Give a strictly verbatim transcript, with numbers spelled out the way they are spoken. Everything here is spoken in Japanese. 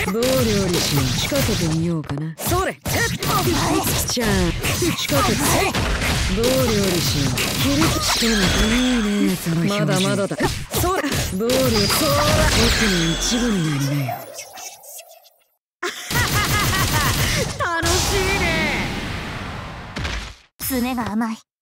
どう料理しよう。仕掛けてみようかな。それちゃん仕掛けてどう料理しよう。切りしてもいいね。そのまだまだだ。それどう料理そら僕の一部になりなよ。楽しいね。 詰めが甘い。